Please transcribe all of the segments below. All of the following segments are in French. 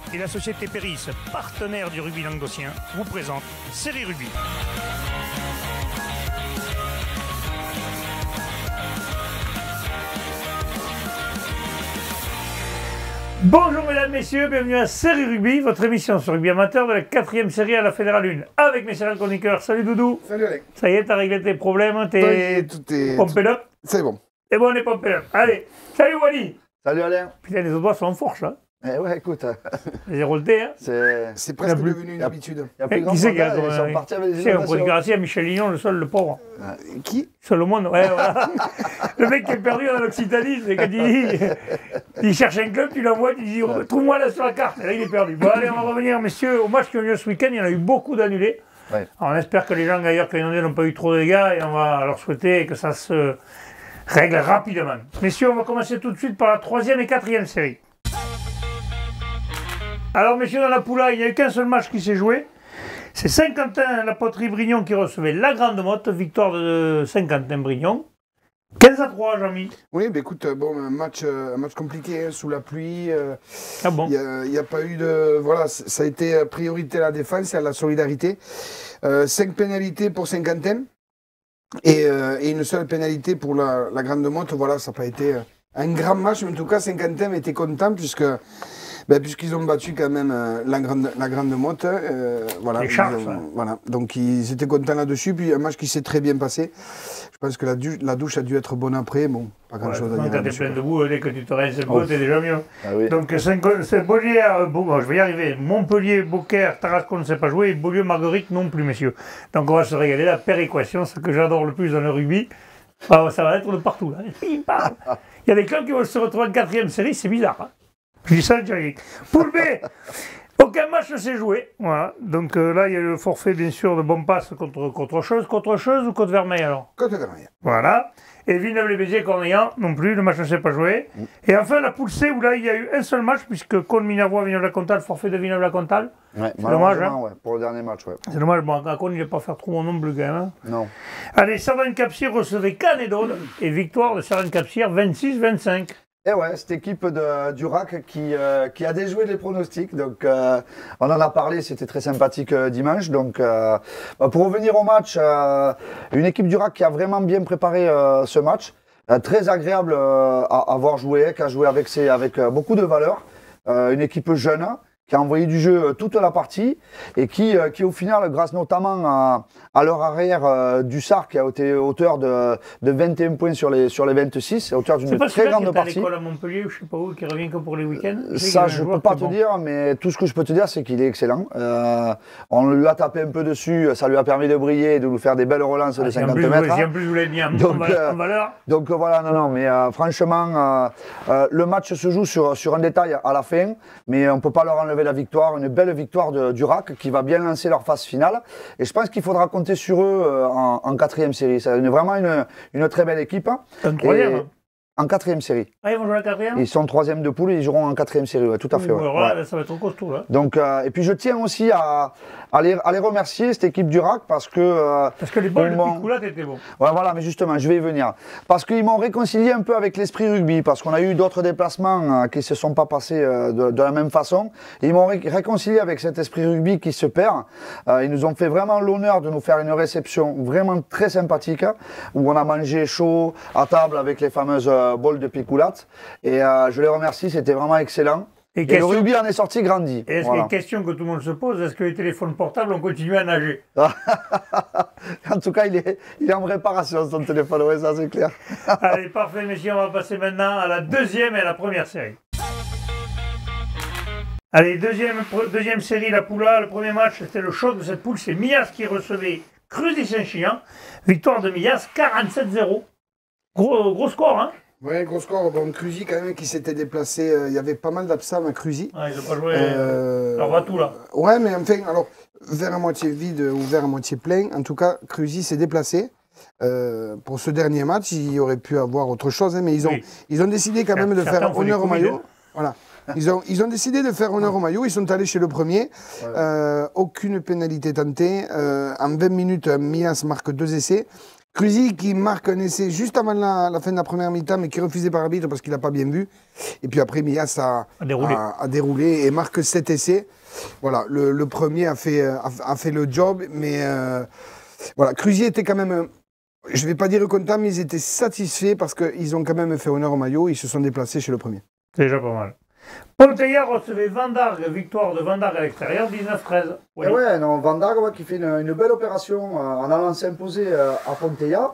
et la société Péris, partenaire du rugby languedocien, vous présente Série Rugby. Bonjour mesdames, messieurs, bienvenue à Série Rugby, votre émission sur rugby amateur de la 4e série à la Fédérale 1. Avec mes chers chroniqueurs, salut Doudou. Salut Alex. Ça y est, t'as réglé tes problèmes, t'es pompé up. C'est bon. C'est bon, on est pompé up. Allez, salut Wally. Salut Alain. Putain, les autres doigts sont en force là. Eh ouais, écoute, Les Roletés, hein. c'est presque devenu une habitude. Il y a plus grand Qui c'est monde, qui a ils sont partis avec les on inondations. pourrait grâcer à Michel Lignon, le seul, le pauvre. Qui? Seul au monde, ouais, voilà. Le mec qui est perdu dans l'Occitanie, c'est quand il cherche un club, tu l'envoies, tu dis trouve-moi là sur la carte. Et là, il est perdu. Bon, allez, on va revenir, messieurs, au match qui a eu lieu ce week-end. Il y en a eu beaucoup d'annulés. Ouais. Alors, on espère que les gens ailleurs qui ont inondé n'ont pas eu trop de dégâts et on va leur souhaiter que ça se règle rapidement. Messieurs, on va commencer tout de suite par la 3e et 4e série. Alors, messieurs, dans la poule, il n'y a eu qu'un seul match qui s'est joué. C'est Saint-Quentin-La Poterie-Brignon qui recevait la Grande Motte, victoire de Saint-Quentin-Brignon. 15-3, Jean-Mi. Oui, bah écoute, bon, un match compliqué, hein, sous la pluie. Ah bon? Il n'y a pas eu de... Voilà, ça a été priorité à la défense et à la solidarité. 5 pénalités pour Saint-Quentin et une seule pénalité pour la Grande Motte. Voilà, ça n'a pas été un grand match, mais en tout cas, Saint-Quentin était content puisqu'ils ont battu quand même la grande Motte. Voilà, les Sharks, voilà, donc ils étaient contents là-dessus. Puis un match qui s'est très bien passé. Je pense que la douche a dû être bonne après. Bon, pas grand-chose à dire. Quand t'es plein de boue, dès que tu te rinces le bout, t'es déjà mieux. Ah oui. Donc, c'est Beaulieu, bon, je vais y arriver. Montpellier, Beaucaire, Tarascon ne sait pas jouer, et Beaulieu, Marguerite non plus, messieurs. Donc, on va se régaler. La péréquation, ce que j'adore le plus dans le rugby, ça va être de partout. Là. Il y a des clubs qui vont se retrouver en 4e série, c'est bizarre. Hein. Je dis ça, Jerry. Poule B, aucun match ne s'est joué. Voilà. Donc là, il y a le forfait, bien sûr, de Bompas contre Chose. Contre Chose ou contre Vermeil, alors? Contre Vermeil. Voilà. Et Villeneuve-les-Béziers, Cornillan, non plus, le match ne s'est pas joué. Et enfin, la poule C, où là, il y a eu un seul match, puisque Cône-Minervois, Villeneuve-la-Comtale, forfait de Villeneuve-la-Comtale. Ouais, c'est dommage, hein. Ouais, pour le dernier match, ouais. C'est dommage, bon, à Cône, il n'est pas faire trop non plus, quand même. Hein. Non. Allez, Sardaigne-Capcir recevait Canet-d'Aude, et victoire de Sardaigne-Capcir, 26-25. Et ouais, cette équipe du RAC qui a déjoué les pronostics. Donc, on en a parlé, c'était très sympathique dimanche. Donc, pour revenir au match, une équipe du RAC qui a vraiment bien préparé ce match. Très agréable à voir jouer, qui a joué avec beaucoup de valeur. Une équipe jeune qui a envoyé du jeu toute la partie et qui au final, grâce notamment à leur arrière Dussard qui a été auteur de 21 points sur les 26, auteur d'une très grande partie. C'est pas l'école à Montpellier ou je sais pas où, qui revient que pour les week-ends. Ça, je peux pas te dire, mais tout ce que je peux te dire, c'est qu'il est excellent. On lui a tapé un peu dessus, ça lui a permis de briller et de nous faire des belles relances de 50 mètres. Si en plus vous l'avez bien en valeur. Donc voilà, non, mais franchement, le match se joue sur un détail à la fin, mais on peut pas leur enlever la victoire, une belle victoire du RAC qui va bien lancer leur phase finale. Et je pense qu'il faudra compter sur eux en 4e série. C'est vraiment une très belle équipe. Incroyable. En 4e série. Ah, ils vont jouer la 4e? Ils sont 3e de poule et ils joueront en 4e série, ouais, tout à fait. Ouais. Alors là, ça va être trop costaud. Là. Donc, et puis je tiens aussi à les remercier, cette équipe du RAC, parce que... parce que les balles de Picoulate étaient bons. Ouais, voilà, mais justement, je vais y venir. Parce qu'ils m'ont réconcilié un peu avec l'esprit rugby, parce qu'on a eu d'autres déplacements qui ne se sont pas passés de la même façon. Et ils m'ont réconcilié avec cet esprit rugby qui se perd. Ils nous ont fait vraiment l'honneur de nous faire une réception vraiment très sympathique, où on a mangé chaud à table avec les fameuses bols de Picoulate. Et je les remercie, c'était vraiment excellent. Et le rugby en est sorti grandi. Et est-ce qu'il y a une question que tout le monde se pose, est-ce que les téléphones portables ont continué à nager? En tout cas, il est en réparation, son téléphone, oui, ça c'est clair. Allez, parfait, messieurs, on va passer maintenant à la 2e et à la 1re série. Allez, deuxième série, la poule A, le premier match, c'était le choc de cette poule, c'est Millas qui recevait Cruzes-Saint-Chinian. Victoire de Millas, 47-0. Gros score, hein? Ouais, gros score. Bon, Cruzy quand même qui s'était déplacé. Il y avait pas mal d'absents à Cruzy. Ah, ils n'ont pas joué. Alors, va tout là. Ouais, mais enfin, alors, verre à moitié vide ou verre à moitié plein. En tout cas, Cruzy s'est déplacé. Pour ce dernier match, il aurait pu avoir autre chose, hein, mais ils ont décidé quand même de faire honneur au maillot. Voilà. Ils ont décidé de faire honneur au maillot, ils sont allés chez le premier. Aucune pénalité tentée. En 20 minutes, Millas marque 2 essais. Cruzy qui marque un essai juste avant la fin de la première mi-temps, mais qui est refusé par l'arbitre parce qu'il n'a pas bien vu. Et puis après, Mias a déroulé et marque 7 essais. Voilà, le premier a fait le job, mais voilà, Cruzy était quand même, je ne vais pas dire content, mais ils étaient satisfaits parce qu'ils ont quand même fait honneur au maillot, ils se sont déplacés chez le premier. C'est déjà pas mal. Ponteilla recevait Vandargue, victoire de Vandargue à l'extérieur, 19-13. Oui. Et ouais, non, Vandargue qui fait une belle opération en allant s'imposer à Ponteilla,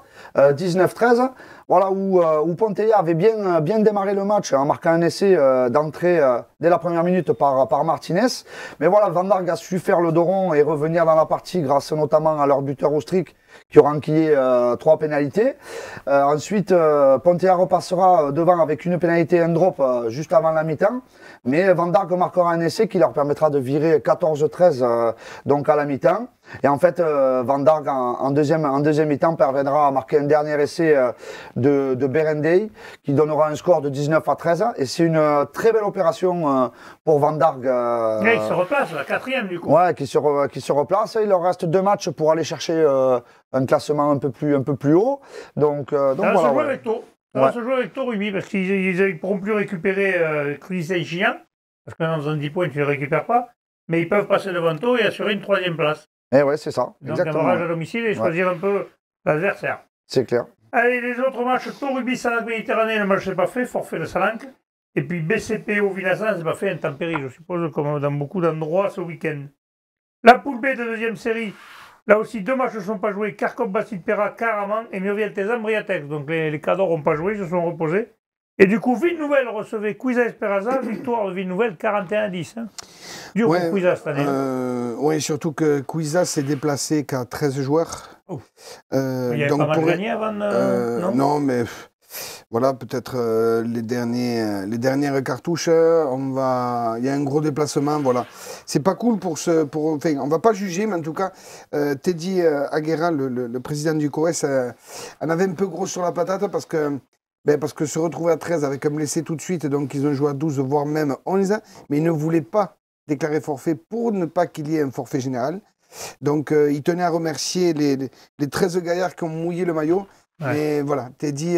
19-13. Voilà, où Ponteilla avait bien démarré le match en marquant un essai d'entrée dès la première minute par Martinez. Mais voilà, Vandargue a su faire le dos rond et revenir dans la partie grâce notamment à leur buteur Ostric qui aura enquillé 3 pénalités. Ensuite, Ponteilla repassera devant avec une pénalité un drop juste avant la mi-temps. Mais Vandargue marquera un essai qui leur permettra de virer 14-13 donc à la mi-temps. Et en fait, Vandargue en deuxième mi-temps parviendra à marquer un dernier essai de Berendey qui donnera un score de 19-13. Et c'est une très belle opération pour Vandargue. Il se replace, la 4e du coup. Ouais, qui se replace. Il leur reste 2 matchs pour aller chercher un classement un peu plus haut. Donc ça va voilà. Se jouer avec Tau. Ça va se jouer avec Tau Rugby parce qu'ils ne pourront plus récupérer Cruzy et Chien. Parce que dans faisant 10 points, tu ne les récupères pas. Mais ils peuvent passer devant Tau et assurer une 3e place. Et ouais, c'est ça. Donc un barrage à domicile et choisir un peu l'adversaire. C'est clair. Allez, les autres matchs, Tau Rugby Salanque Méditerranée, le match n'est pas fait, forfait de Salanque. Et puis BCP au Vinassan, c'est pas fait, intempérie, je suppose, comme dans beaucoup d'endroits ce week-end. La poule B de deuxième série, là aussi 2 matchs ne sont pas joués, Carcop Bastide Perra, Caraman et Murviel-Tézan Briatex. Donc les cadors n'ont pas joué, ils se sont reposés. Et du coup, Ville-Nouvelle recevait Cuisa Esperanza, victoire de Ville-Nouvelle 41-10. Hein. Dur pour Cuisa cette année. Oui, surtout que Cuisa s'est déplacé qu'à 13 joueurs. Il y avait pas mal gagné avant non, mais voilà, peut-être les dernières cartouches, il y a un gros déplacement, voilà. C'est pas cool enfin, on va pas juger, mais en tout cas, Teddy Aguera, le président du COES, en avait un peu gros sur la patate parce que se retrouver à 13 avec un blessé tout de suite, donc ils ont joué à 12, voire même 11, mais ils ne voulaient pas déclarer forfait pour ne pas qu'il y ait un forfait général. Donc ils tenaient à remercier les 13 gaillards qui ont mouillé le maillot. Ouais. Mais voilà, Teddy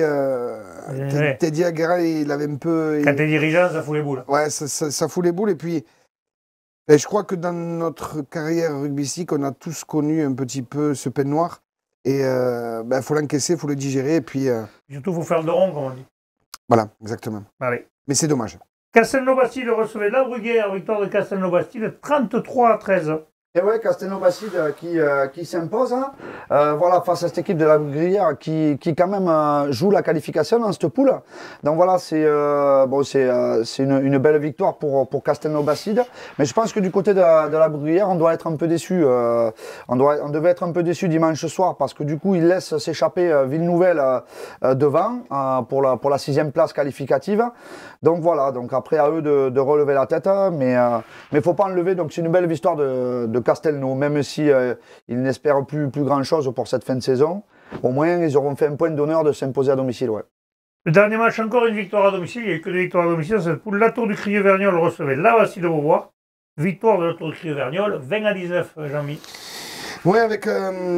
Aguera, il avait un peu... Quand t'es dirigeant, ça fout les boules. Ouais, ça fout les boules. Et puis, je crois que dans notre carrière rugbystique, on a tous connu un petit peu ce pen noir. Et il faut l'encaisser, il faut le digérer. Et puis, surtout, il faut faire le rond, comme on dit. Voilà, exactement. Allez. Mais c'est dommage. Castelnau-Bastide recevait la Bruguière, victoire de Castelnau-Bastide, 33-13. Et ouais, Castelnau-Bastide qui s'impose voilà, face à cette équipe de la Bruguière qui quand même joue la qualification dans cette poule. Donc voilà, c'est une belle victoire pour Castelnau-Bastide. Mais je pense que du côté de la Bruguière, on doit être un peu déçu. On devait être un peu déçu dimanche soir parce que du coup, ils laissent s'échapper Ville-Nouvelle devant pour la 6e place qualificative. Donc voilà, donc après à eux de relever la tête, mais il ne faut pas enlever. Donc c'est une belle victoire de Castelnau, même si ils n'espèrent plus grand chose pour cette fin de saison. Au moins, ils auront fait un point d'honneur de s'imposer à domicile. Ouais. Le dernier match, encore une victoire à domicile. Il n'y a eu que des victoires à domicile. Cette poule, la Tour du Crieux-Vergnol recevait la Bastide de Beauvoir. Victoire de la Tour du Crieux-Vergnol, 20-19, Jean-Mi. Oui, avec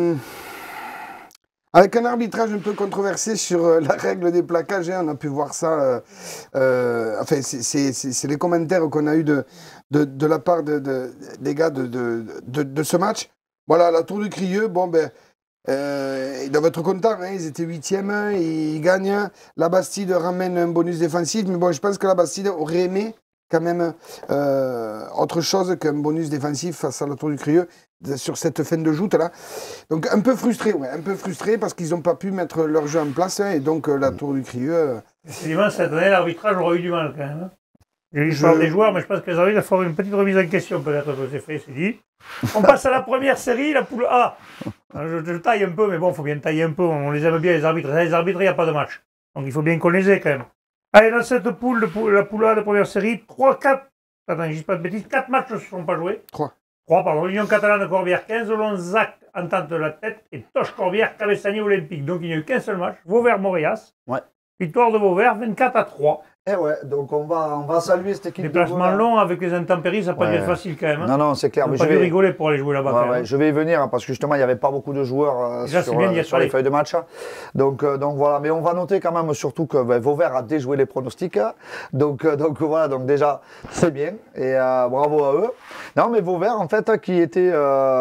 un arbitrage un peu controversé sur la règle des plaquages, hein, on a pu voir ça. Enfin, c'est les commentaires qu'on a eus de la part des gars de ce match. Voilà, la Tour du Crieux, ils doivent être contents, hein, ils étaient 8e, ils gagnent. La Bastide ramène un bonus défensif, mais bon, je pense que la Bastide aurait aimé quand même autre chose qu'un bonus défensif face à la Tour du Crieux sur cette fin de joute là. Donc un peu frustré parce qu'ils n'ont pas pu mettre leur jeu en place, hein, et donc la Tour du Crieux... Effectivement, cette année, l'arbitrage aurait eu du mal quand même. Je parle des joueurs, mais je pense que les arbitres feront une petite remise en question peut-être que c'est fait, c'est dit. On passe à la première série, la poule A. Je taille un peu, mais bon, il faut bien tailler un peu, on les aime bien les arbitres. Les arbitres, il n'y a pas de match. Donc il faut bien qu'on les ait quand même. Allez, dans cette poule, la poule A de première série, 4 matchs ne se sont pas joués. 3, pardon. L'Union catalane de Corbière, 15, Lonzac, Entente de la Tête, et Toche Corbière, Cabestany Olympique. Donc il n'y a eu qu'un seul match, Vauvert-Moréas. Ouais. Victoire de Vauvert, 24-3. Et ouais, donc on va saluer cette équipe de Déplacement Vauvert. long avec les intempéries, ça peut pas Ouais. être facile quand même. Hein. Non, non, c'est clair. On Mais n'a pas dû rigoler pour aller jouer là-bas. ouais, quand même, ouais, hein. je vais y venir parce que justement, il n'y avait pas beaucoup de joueurs Déjà, c'est bien d'y être sur les allé. feuilles de match. Donc voilà, mais on va noter quand même surtout que Vauvert a déjoué les pronostics. Donc voilà, donc déjà, c'est bien. Et bravo à eux. Non, mais Vauvert, en fait, qui était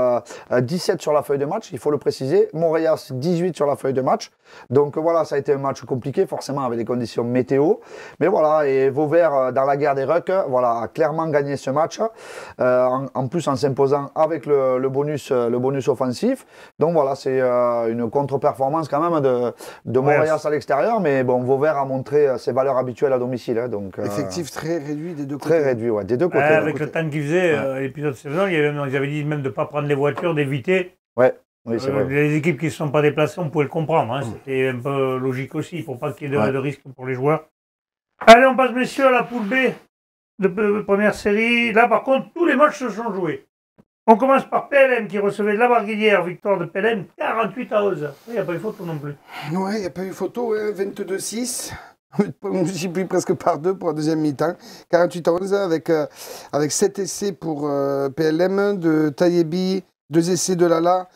17 sur la feuille de match, il faut le préciser. Montréal, 18 sur la feuille de match. Donc voilà, ça a été un match compliqué, forcément, avec des conditions météo. Mais voilà, et Vauvert, dans la guerre des rucks, voilà, a clairement gagné ce match. En plus, en s'imposant avec le bonus offensif. Donc voilà, c'est une contre-performance quand même de Montréal à l'extérieur. Mais bon, Vauvert a montré ses valeurs habituelles à domicile. Hein, donc, Effectif très réduit des deux côtés. très réduit, ouais, des deux côtés. Avec le temps qu'ils faisaient, l'épisode 7, ils avaient dit même de ne pas prendre les voitures, d'éviter. Ouais, oui, c'est vrai. Les équipes qui ne se sont pas déplacées, on pouvait le comprendre. Hein. C'était un peu logique aussi, pour pas qu'il y ait de risque pour les joueurs. Allez, on passe, messieurs, à la poule B de première série. Là, par contre, tous les matchs se sont joués. On commence par PLM qui recevait la Barguillière, victoire de PLM 48-11. Il n'y a pas eu photo non plus. Ouais, il n'y a pas eu photo, hein, 22-6. On multiplie presque par 2 pour la deuxième mi-temps. 48-11 avec 7 essais pour PLM, de Tayebi, 2 essais de Lala,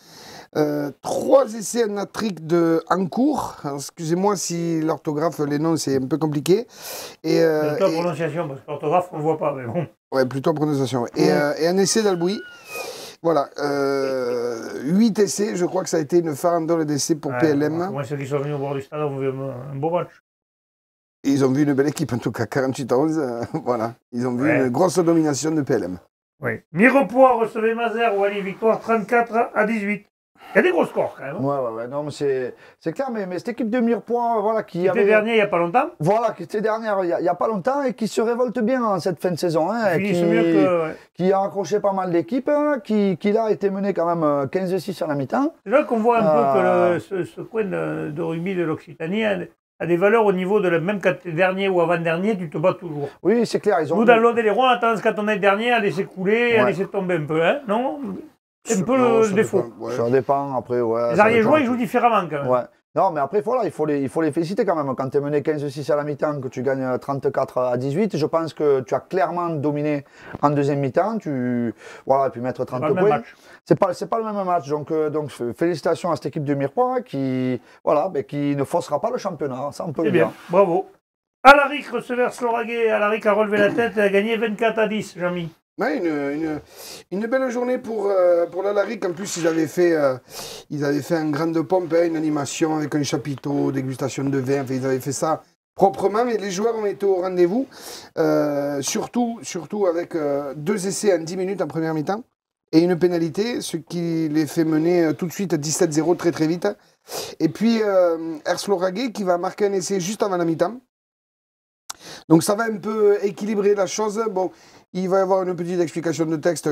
3 essais en hat-trick de Ancourt. Excusez-moi si l'orthographe, les noms, c'est un peu compliqué. Et, plutôt en prononciation, parce que l'orthographe, on ne le voit pas, mais bon. Ouais, plutôt en prononciation. Et un essai d'Alboui. Voilà, 8 essais, je crois que ça a été une farandole d'essais pour PLM. Moi, ceux qui sont venus au bord du stade ont vu un beau match. Ils ont vu une belle équipe, en tout cas, 48-11, voilà. Ils ont vu une grosse domination de PLM. Oui. Mirepoix recevait Mazères, Wally, victoire 34-18. Il y a des gros scores quand même. Hein. Ouais, non, mais c'est clair, mais cette équipe de Mirepoix, voilà, qui était dernier il n'y a pas longtemps. Voilà, qui était dernière il n'y a pas longtemps et qui se révolte bien en cette fin de saison. Hein, qui a accroché pas mal d'équipes, hein, qui là a été mené quand même 15-6 à la mi-temps. C'est là qu'on voit un peu que ce coin de rugby de l'Occitanie a des valeurs au niveau de même quand tu es dernier ou avant-dernier, tu te bats toujours. Oui, c'est clair. Nous, dans l'Aude et les Rois, on a tendance quand on est dernier à laisser couler, à laisser tomber un peu, hein, non? C'est un peu le défaut. Ça dépend, après, ouais. Les arrière-joueurs, ils jouent différemment quand même. Ouais. Non, mais après, voilà, il faut les féliciter quand même. Quand tu es mené 15-6 à la mi-temps, que tu gagnes 34-18, je pense que tu as clairement dominé en deuxième mi-temps. Voilà, et puis mettre 30 points. C'est pas le même match. Donc félicitations à cette équipe de Mirepoix qui ne faussera pas le championnat. Ça, on peut le dire. Bien, bravo. Alaric recevait Sloraguet. Alaric a relevé la tête et a gagné 24-10, Jean-Mi. Ouais, une belle journée pour l'Alaric. En plus, ils avaient fait un grand pompe, une animation avec un chapiteau, dégustation de vin. Enfin, ils avaient fait ça proprement et les joueurs ont été au rendez-vous. Surtout avec 2 essais en 10 minutes en première mi-temps et une pénalité, ce qui les fait mener tout de suite à 17-0 très très vite. Et puis, Sloraguet qui va marquer un essai juste avant la mi-temps. Donc ça va un peu équilibrer la chose. Bon, il va y avoir une petite explication de texte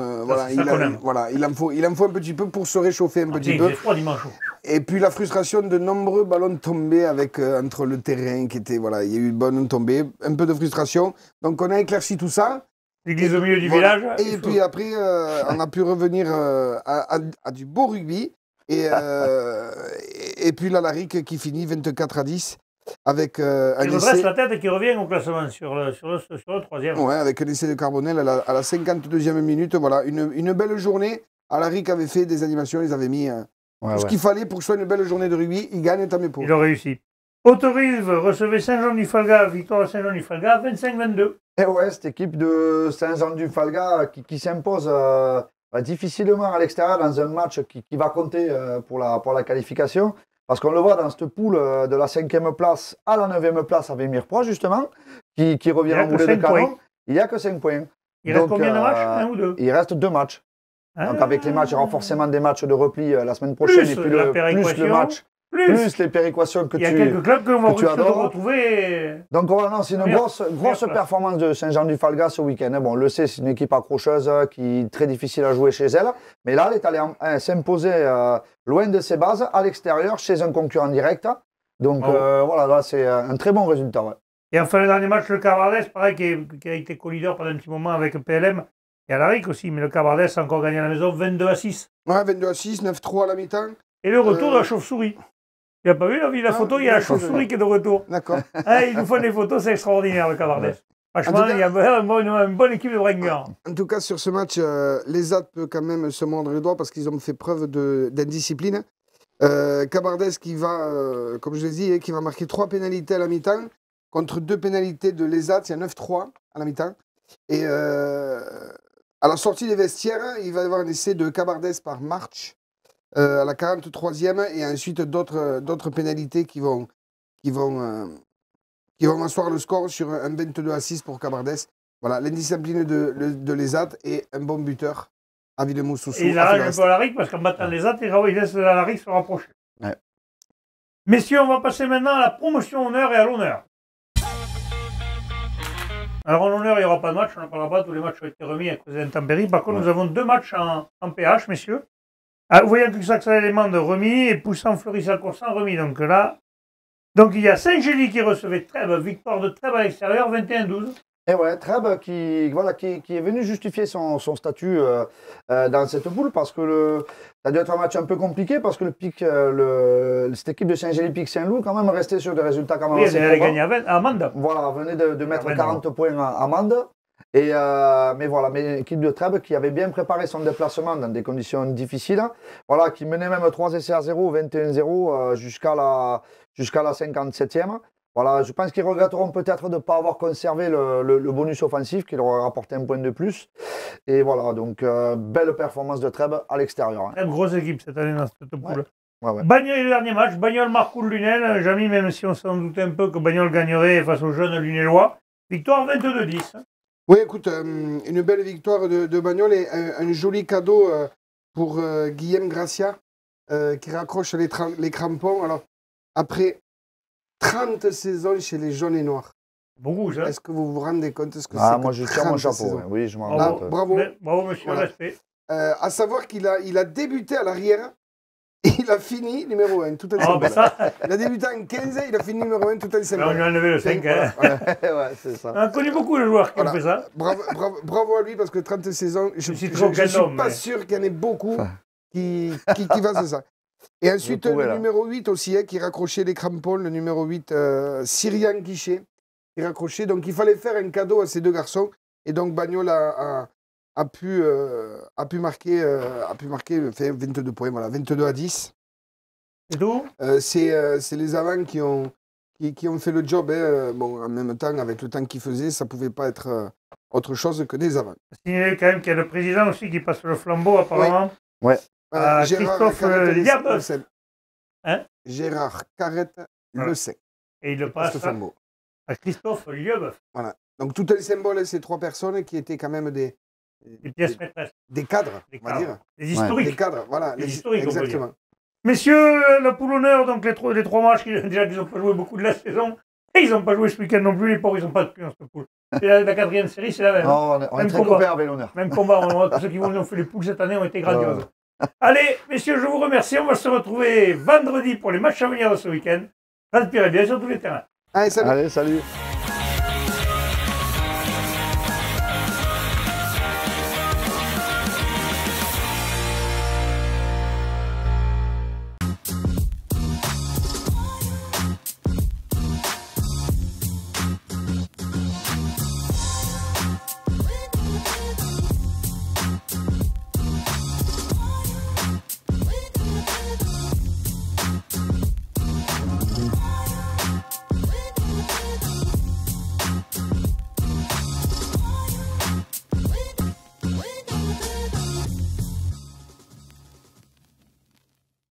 il en faut un petit peu pour se réchauffer un petit peu. Froid dimanche. Et puis la frustration de nombreux ballons tombés avec entre le terrain qui était il y a eu de ballons tombés, un peu de frustration. Donc on a éclairci tout ça. L'église au milieu du village. Et puis après on a pu revenir à du beau rugby et puis l'Alaric qui finit 24-10. Avec il redresse la tête et qui revient au classement sur le troisième. Ouais, avec un essai de Carbonel à la 52e minute. Voilà, une belle journée. Alaric avait fait des animations, ils avaient mis ce qu'il fallait pour que ce soit une belle journée de rugby. Il gagne, tant mieux pour. Il a réussi. Autorive recevait Saint-Jean-du-Falga, victoire à Saint-Jean-du-Falga, 25-22. Et ouais, cette équipe de Saint-Jean-du-Falga qui s'impose difficilement à l'extérieur dans un match qui va compter pour la qualification. Parce qu'on le voit dans cette poule de la 5e place à la 9e place avec Mirepoix, justement, qui revient en boulet de canon. Il n'y a que 5 points. Il reste combien de matchs? 1 ou 2? Il reste 2 matchs. Donc avec les matchs, il y aura forcément des matchs de repli la semaine prochaine. Et puis plus le match, plus les péréquations que tu adores. Il y a quelques clubs que vont retrouver. Donc voilà, non, c'est une grosse performance de Saint-Jean-du-Falga ce week-end. Bon, on le sait, c'est une équipe accrocheuse qui est très difficile à jouer chez elle. Mais là, elle est allée s'imposer loin de ses bases, à l'extérieur, chez un concurrent direct. Donc voilà, là, c'est un très bon résultat. Ouais. Et enfin, le dernier match, le Carbardès, pareil, qui a été co-leader pendant un petit moment avec PLM. Et Alaric aussi, mais le Carbardès a encore gagné à la maison 22-6. Ouais, 22-6, 9-3 à la mi-temps. Et le retour de la chauve-souris. Tu n'as pas vu la photo, il y a la non, chauve-souris qui est de retour. D'accord. Ah, ils nous font des photos, c'est extraordinaire le Cabardès. Franchement, il y a une bonne équipe de Bringers. En tout cas, sur ce match, les AT peut quand même se mordre les doigts parce qu'ils ont fait preuve d'indiscipline. Cabardès qui va, comme je l'ai dit, qui va marquer 3 pénalités à la mi-temps contre 2 pénalités de l'ESAT. Il y a 9-3 à la mi-temps. Et à la sortie des vestiaires, il va y avoir un essai de Cabardès par March à la 43e et ensuite d'autres pénalités qui vont asseoir le score sur un 22-6 pour Cabardès. Voilà, l'indiscipline de l'ESAT et un bon buteur à Villemoussoussou. Et il arrange un peu Alaric parce qu'en battant les AT, il laisse Alaric se rapprocher. Ouais. Messieurs, on va passer maintenant à la promotion honneur et à l'honneur. Alors en honneur, il n'y aura pas de match, on n'en parlera pas, tous les matchs ont été remis à cause des intempéries. Par contre, nous avons 2 matchs en PH, messieurs. Ah, vous voyez que ça, c'est l'élément de remis et Poussant, Fleurissant, Corsan, remis. Donc là, il y a Saint-Gély qui recevait Trèbes, victoire de Trèbes à l'extérieur, 21-12. Et ouais, Trèbes qui est venu justifier son statut dans cette poule parce que ça a dû être un match un peu compliqué parce que cette équipe de Saint-Gély-Pic-Saint-Loup quand même restait sur des résultats quand même Oui, assez elle a probants. gagné à Mende. Voilà, venait de mettre 20, 40 points à Mende. Mais l'équipe de Trèbes qui avait bien préparé son déplacement dans des conditions difficiles, voilà, qui menait même 3 essais à 0, 21-0 jusqu'à la 57e. Voilà, je pense qu'ils regretteront peut-être de ne pas avoir conservé le bonus offensif qui leur aurait rapporté un point de plus. Et voilà, donc belle performance de Trèbes à l'extérieur. Très grosse équipe cette année dans cette poule. Ouais. Bagnols, le dernier match, Bagnols marque le Lunel. Jamy, même si on s'en doutait un peu que Bagnols gagnerait face aux jeunes Lunélois. Victoire 22-10. Oui, écoute, une belle victoire de Bagnols et un joli cadeau pour Guillaume Gracia qui raccroche les crampons. Alors, après 30 saisons chez les jaunes et noirs. Beaucoup, ça. Est-ce que vous vous rendez compte ce que c'est? Moi, je tire mon chapeau. Oui, je m'en rends compte. Bravo. Bravo, monsieur, Voilà. respect. À savoir qu'il a débuté à l'arrière et il a fini numéro 1, tout Ah, ben ça, Il a débuté en 15 et il a fini numéro 1 tout en on symbole. lui a enlevé le 5. Hein. Voilà. Ouais, c'est ça. On a connu beaucoup de joueurs qui ont Voilà. fait ça. Bravo à lui parce que 30 saisons, je ne suis pas sûr qu'il y en ait beaucoup qui fassent ça. Et ensuite, le numéro 8 aussi, qui raccrochait les crampons, le numéro 8, Cyrian Guichet, qui raccrochait. Donc, il fallait faire un cadeau à ces 2 garçons. Et donc, Bagnols a pu marquer 22 points, voilà, 22-10. Et tout C'est les avants qui ont fait le job. Bon, en même temps, avec le temps qu'ils faisaient, ça ne pouvait pas être autre chose que des avants. Signaler quand même qu'il y a le président aussi qui passe le flambeau, apparemment. Ouais. Christophe Liabeuf. Hein? Gérard Carrette Le Sec. Et il le passe à Christophe Liabeuf. Voilà. Donc, tout le symbole, ces 3 personnes qui étaient quand même des pièces maîtresses. Des cadres, on va dire. Des historiques. Des cadres, voilà. Des historiques, exactement. Messieurs, la poule honneur, donc les 3 matchs, déjà qu'ils n'ont pas joué beaucoup de la saison. Et ils n'ont pas joué ce week-end non plus, les pauvres, ils n'ont pas de cul dans cette poule. C'est la 4e série, c'est la même. Non, on est très copains avec l'honneur. Même combat, tous ceux qui ont fait les poules cette année ont été grandioses. Allez, messieurs, je vous remercie. On va se retrouver vendredi pour les matchs à venir de ce week-end. Transpirez bien sur tous les terrains. Allez, salut. Allez, salut.